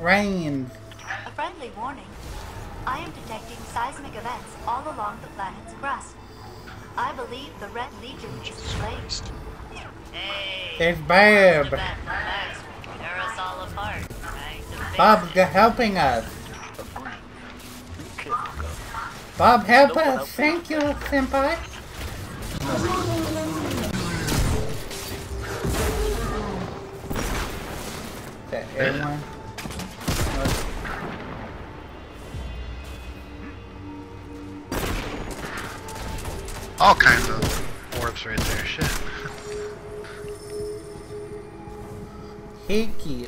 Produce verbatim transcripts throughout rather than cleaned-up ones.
Rain. A friendly warning. I am detecting seismic events all along the planet's crust. I believe the Red Legion is displaced. Hey! There's Barb. Tear us all apart. Bob's helping us. Bob, help us. Thank you, Senpai. Is that everyone? All kinds of orbs right there. Shit. Hickey.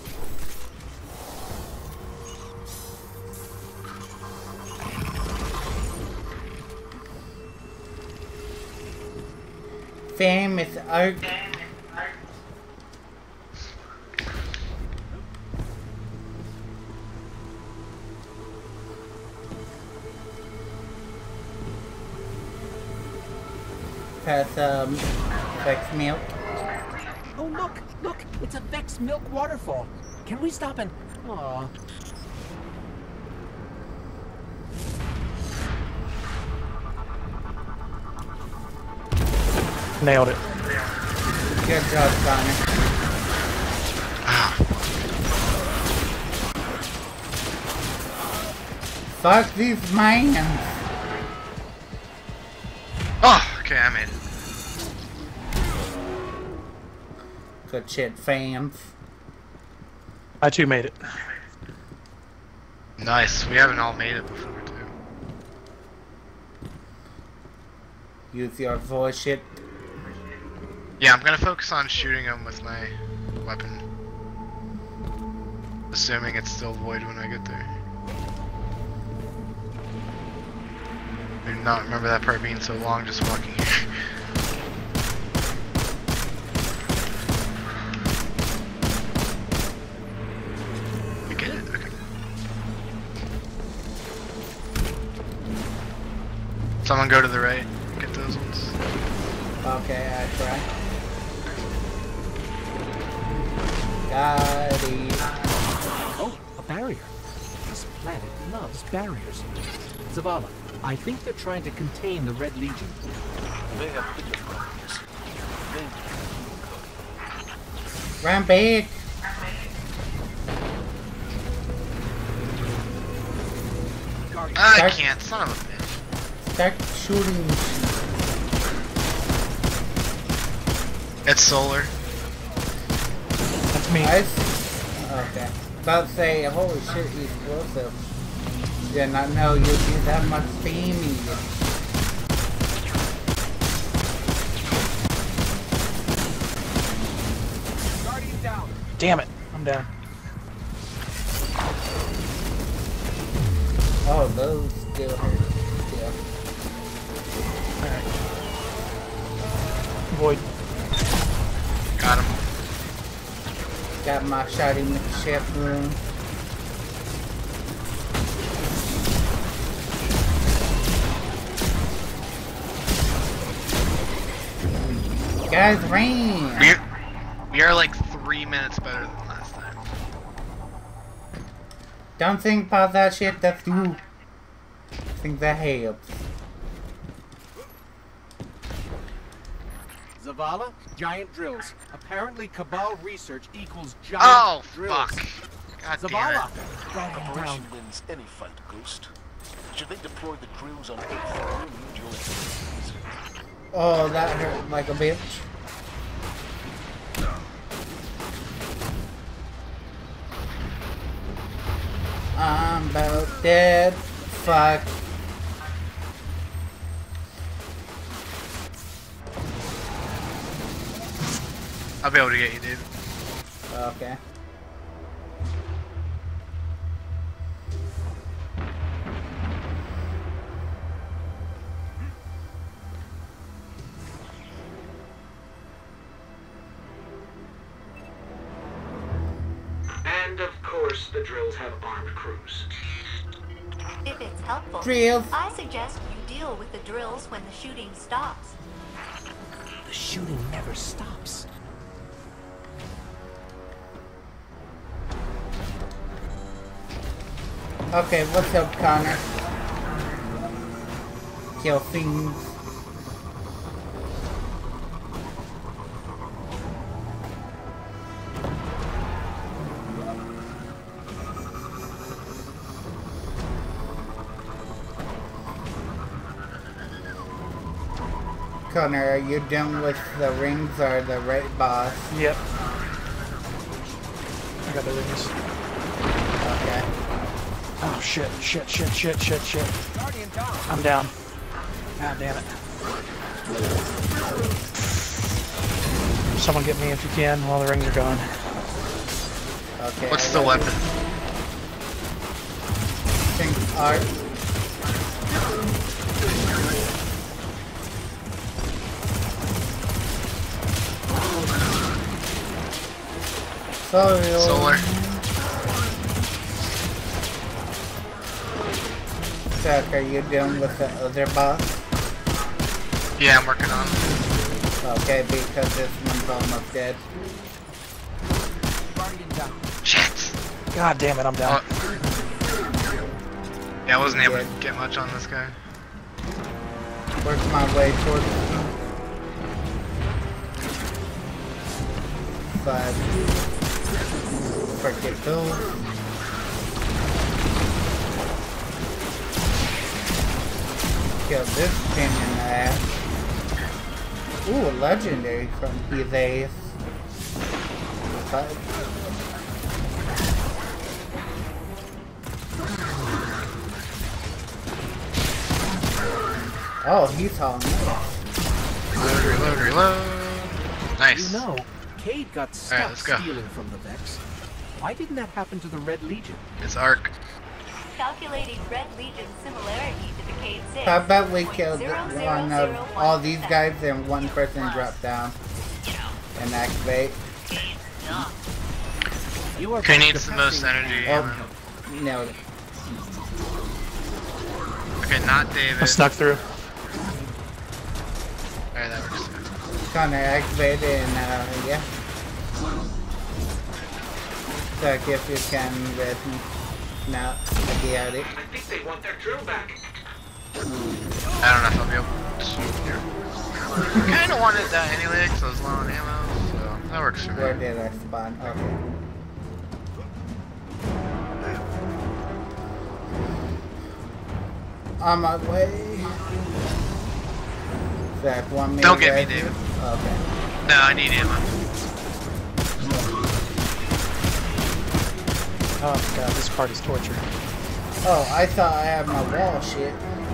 Famous art. Has um Vex milk. Oh look, look, it's a Vex milk waterfall. Can we stop and Aw. Nailed it. Good job, Sonic. Fuck these mines. Oh, okay, I made it. Good shit, fans. I too made it. Nice. We haven't all made it before, too. Use your voice shit. Yeah, I'm gonna focus on shooting them with my weapon. Assuming it's still void when I get there. I do not remember that part being so long just walking here. You get it? Okay. Someone go to the right. Get those ones. Okay, I try. Got it. Oh, a barrier. This planet loves barriers. Zavala, I think they're trying to contain the Red Legion. They have bigger problems. They Run back. I can't, son of a bitch. Start shooting. It's solar. That's me. Ice? Okay. About to say, holy shit, he's explosive. Did not know you'd be that much steamy. Guardian down. Damn it. I'm down. Oh, those still hurt. Yeah. Alright. Void. Got him. Got my shotty McChef room. Guys, rain! We're, we are like three minutes better than last time. Don't think about that shit, that's you. Think that helps. Zavala, giant drills. Apparently Cabal research equals giant Oh, drills. fuck. God damn Zavala! it. Guardian down. Operation wins any fight, Ghost. Should they deploy the drills on Earth? We'll need your expertise. Oh, that hurt like a bitch. I'm about dead. Fuck. I'll be able to get you, dude. Okay. And of course, the drills have armed crews. If it's helpful, Drills. I suggest you deal with the drills when the shooting stops. The shooting never stops. Okay, what's up, Connor? Kill fiends. Connor, are you done with the rings or the right boss? Yep. I got the rings. Okay. Oh shit, shit, shit, shit, shit, shit. I'm down. God damn it. Someone get me if you can while the rings are gone. Okay. What's I the got weapon? Think art. Solar. Solar. Chuck, are you done with the other boss? Yeah, I'm working on it. Okay, because this one's almost dead. Shit. God damn it, I'm down. Oh. Yeah, I wasn't able to get much on this guy. Work my way towards five. Forget those. Kill this pain in the ass. Ooh, a legendary from his ace. Five. Oh, he's all nice. Reload, reload, reload. Nice. You know, Cade got stuck let's go. stealing from the Vex. Why didn't that happen to the Red Legion? It's Arc. Calculating Red Legion's similarity to the Cade six. How about we kill the- one of all these guys and one person drop down and activate? You are Okay, needs the most energy. Oh, ammo. nailed it. Okay, not David. I snuck through. Alright, that works. Connor activated and uh, yeah. Check if you can with me. Now, I get it. I think they want their drill back. I don't know if I'll be able to. I kinda wanted that anyway, because I was low on ammo, so that works for Where me. did I spawn? Okay. On my way. Zach, want me Don't to get me, grab you? David. Okay. No, I need ammo. Oh god, this part is torture. Oh, I thought I had my wall shit.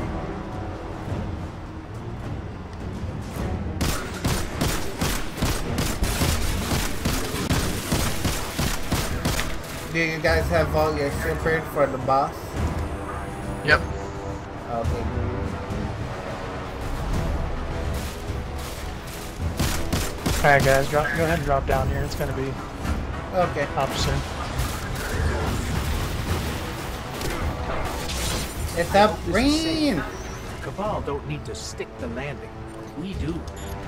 Do you guys have all your slippers for the boss? Yep. Okay. Alright guys, drop, go ahead and drop down here. It's gonna be Okay. up soon. It's up green! Cabal don't need to stick the landing. We do.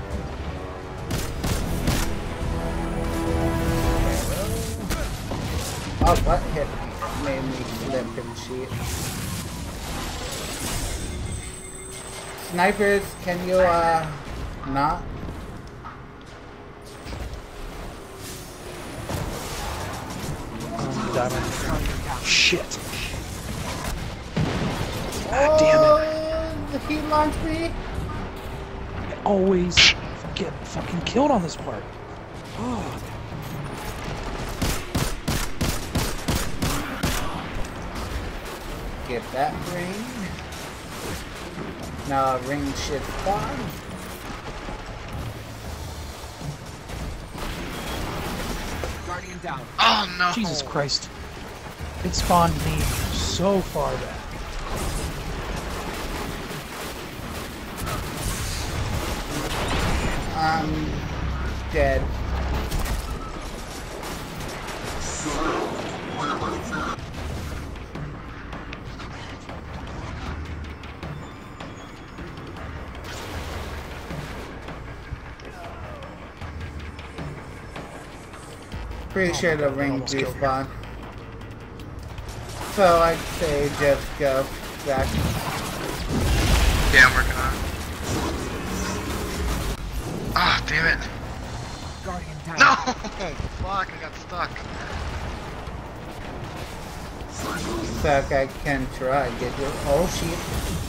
Oh, what hit me? Made me limp and shit. Snipers, can you, uh, not? Um, diamond. Shit. God Oh, damn he launched me? it. I always get fucking killed on this part. Oh. Get that ring. Now ring should spawn. Guardian down. Oh no! Jesus Christ. It spawned me so far back. I'm dead. Pretty sure the ring almost killed me. despawn. So I'd say just go back. Yeah, I'm working on it. Ah, damn it. Guardian down. No! Fuck, I got stuck. Fuck, I can try. Get you. Oh shit.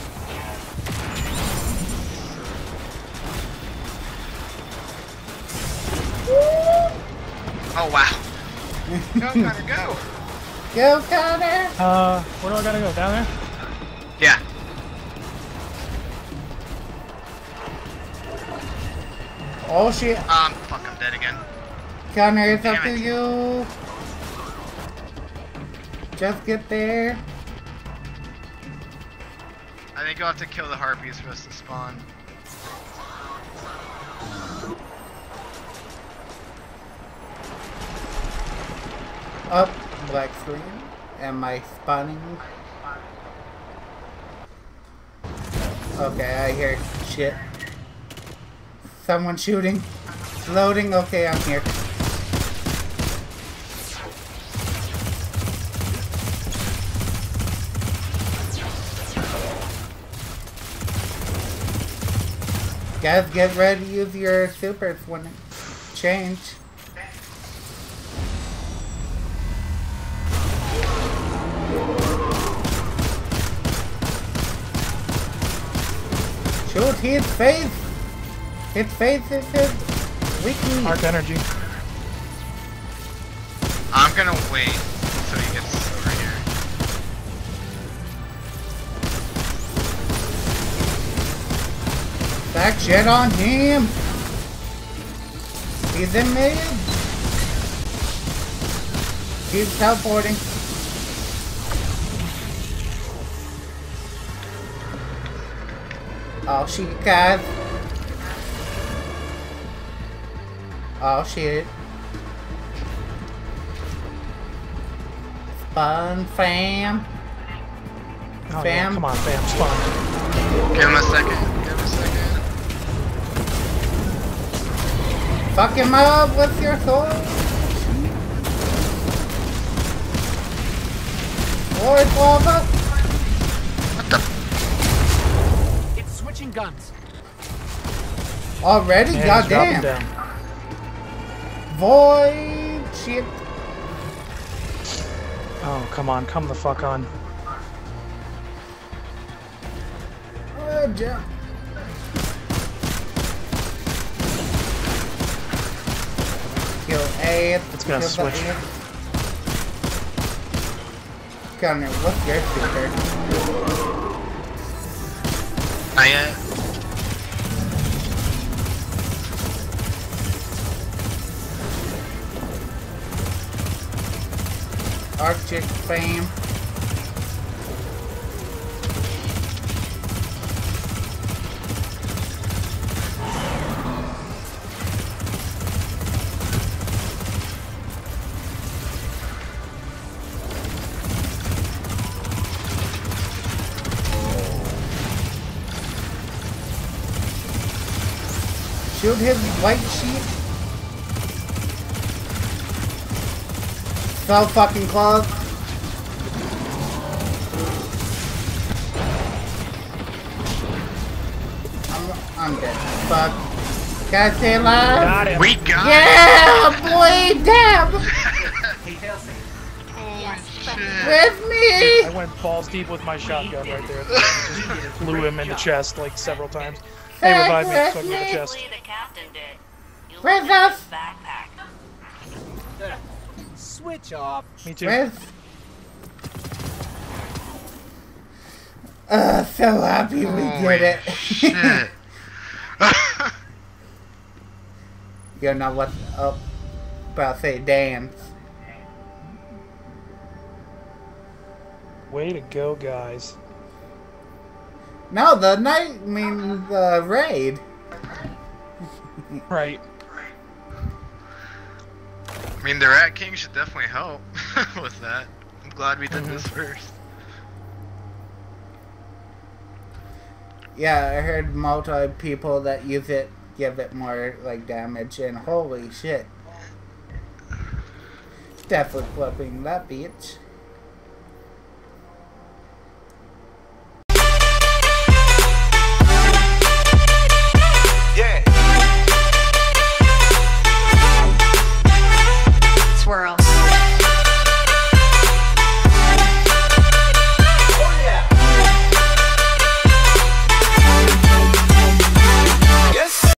Oh, wow. Go, Connor, go! Go, Connor! Uh, where do I gotta go? Down there? Yeah. Oh shit. Um, fuck, I'm dead again. Connor, it's up Damn to it. you. Just get there. I think you'll have to kill the harpies for us to spawn. Up, black screen. Am I spawning? Okay, I hear shit. Someone shooting. Loading. Okay, I'm here. Guys, get ready to use your supers when it change. Shoot his face! His face is his weakness. Arc energy. I'm gonna wait until he gets over here. Back shit on him! He's in mid! He's teleporting. Oh shit, guys. Oh shit. Spawn fam. Oh, Fam. yeah, come on, fam, spawn. Give him a second. Give him a second. Fuck him up with your sword. Lord lava. What the? It's switching guns. Already? And he's Goddamn. dropping down. Void shit. Oh, come on, come the fuck on. Oh, jump. Kill A. It's gonna kill the switch. A. Connor, what's your super? Not yet. Arctic fame. Shoot his white sheep. So fucking close. I'm, I'm dead. Fuck. Gotta stay alive. Got him. We got Yeah, boy, damn. Hey, Halsey. Holy shit. With me. I went balls deep with my shotgun right there. Just blew him in the chest like several times. Hey, revive me so I can get the chest. Hopefully the captain did. You Where's look at us? his backpack. Switch off. Me too. With. Uh, so happy we Holy did it. shit. You know what? Oh, about to say dance. Way to go, guys. No, the night. I mean the raid. Right. I mean, the Rat King should definitely help with that. I'm glad we did this first. Yeah, I heard multi people that use it give it more like damage, and holy shit, definitely flipping that bitch.